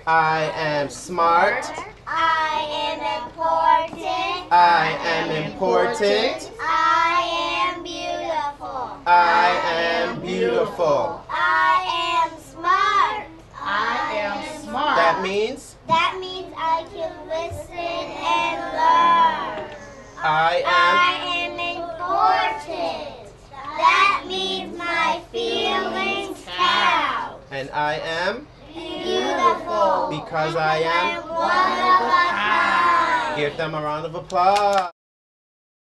I am smart. I am important. I am important. I am beautiful. I am beautiful. I am smart. I am smart. That means That means I can listen and learn. I I am important. That means my feelings count. and I am Beautiful. because I am. One of a kind. Give them a round of applause.